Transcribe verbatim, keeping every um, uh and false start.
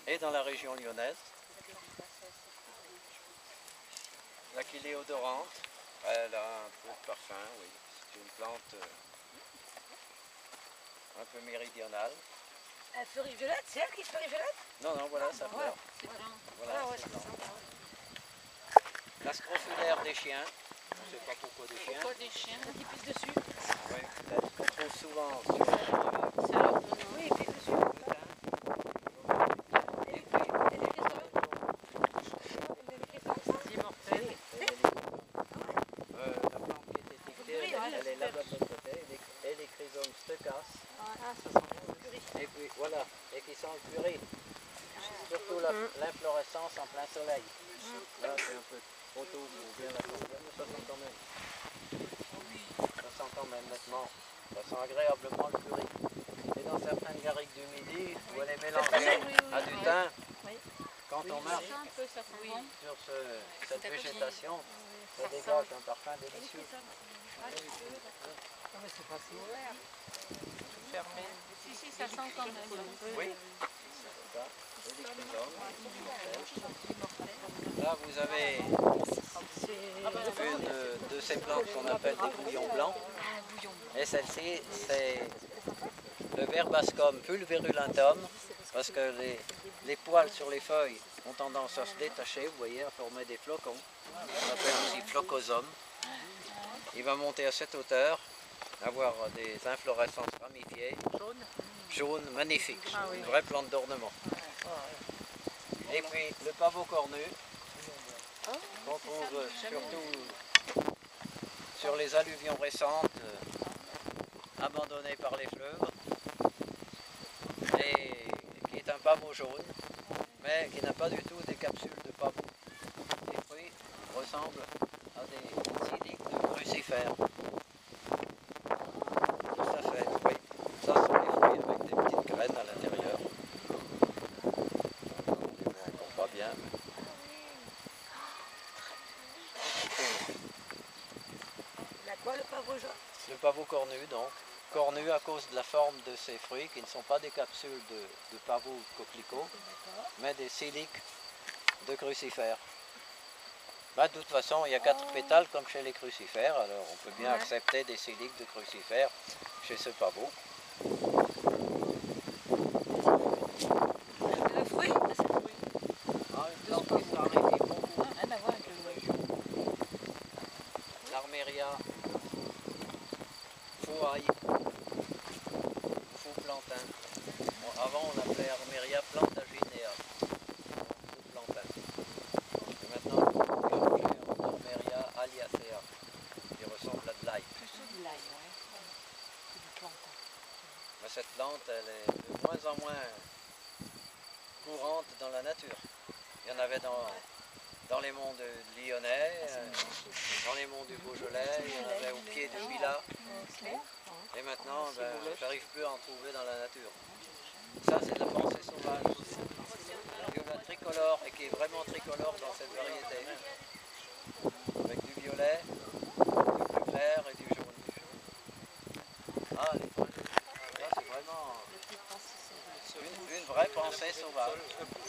et dans la région lyonnaise. L'Aquiléodorante, elle a un peu de parfum, oui. C'est une plante euh, un peu méridionale. Elle fleurit violette, c'est elle qui fleurit violette? Non, non, voilà, ça fleur. C'est blanc. Voilà, Ah ouais, c'est c'est blanc. sympa. La scrofulaire des chiens, je ne sais pas pourquoi des chiens. Pourquoi des chiens? Qui pisse dessus? Oui, peut-être qu'on trouve souvent sur les C'est alors de nous. Oui, il pisse dessus. et puis, Et les cristaux? Et les cristaux? Immortel. euh, la plante qui est étiquetée, elle, est- elle est là-bas de l'autre côté, et les, et les chrysomes stochas. Ah, ça sent bon, le curry. Et puis voilà, et qui sent le curry. Surtout la- l'inflorescence en plein soleil. Là, c'est un peu trop tôt pour bien la sentir, mais ça sent quand même. Ça sent quand même nettement. Ça sent agréablement le curry. Et dans certaines garrigues du midi, où elle est mélangée à du thym, quand on marche Un peu, ça sent bon. sur ce- cette végétation, ça dégage un parfum délicieux. Ah, mais c'est pas si ouvert. Fermé. Si, si, ça sent quand même. Oui, c'est ça. Et des chrysomes. Là, vous avez une de ces plantes qu'on appelle des bouillons blancs. Et celle-ci, c'est le verbascum pulverulentum, parce que les, les poils sur les feuilles ont tendance à se détacher, vous voyez, à former des flocons. On appelle aussi flocosome. Il va monter à cette hauteur, avoir des inflorescences ramifiées, jaunes, magnifiques, une vraie plante d'ornement. Et puis le pavot cornu, qu'on trouve surtout sur les alluvions récentes, euh, abandonnées par les fleuves, et qui est un pavot jaune, mais qui n'a pas du tout des capsules de pavot. Les fruits ressemblent à des siliques de crucifères. Tout à fait, oui. Ça sont les fruits avec des petites graines à l'intérieur. On ne voit pas bien. La quoi, le pavot jaune? Le pavot cornu, donc. Cornu à cause de la forme de ces fruits, qui ne sont pas des capsules de, de pavot ou de coquelicot, mais des siliques de crucifères. Bah, de toute façon, il y a quatre pétales comme chez les crucifères, alors on peut bien accepter des siliques de crucifères chez ce pavot. Le fruit? Ah, une plante qui se ramifie beaucoup. Rien à voir avec le L'Arméria faux-ail, faux plantain. Bon, avant, on l'appelait Arméria plantaginea, faux plantain. Et maintenant, on peut appeler Arméria aliacea, qui ressemble à de l'ail. Plutôt de l'ail, ouais. C'est du plantain. Mais cette plante, elle est de moins en moins courante dans la nature. Il y en avait dans, dans les monts de lyonnais, euh, dans les monts du Beaujolais, il y en avait au pied du Villa. Et maintenant, ben, j'arrive plus à en trouver dans la nature. Ça, c'est de la pensée sauvage. Viola tricolore, et qui est vraiment tricolore dans cette variété. Avec du violet, du plus clair et du jaune. Ah, les là, c'est vraiment une, une vraie pensée sauvage.